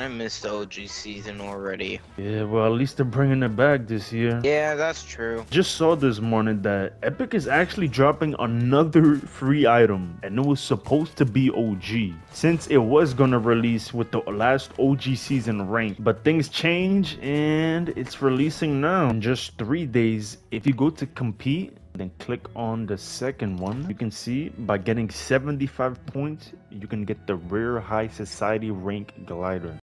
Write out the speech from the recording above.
I missed the OG season already. Yeah, well, at least they're bringing it back this year. Yeah, that's true. Just saw this morning that Epic is actually dropping another free item, and it was supposed to be OG, since it was gonna release with the last OG season rank, but things change and it's releasing now in just 3 days. If you go to compete, then click on the second one, you can see by getting 75 points, you can get the rare high society rank glider.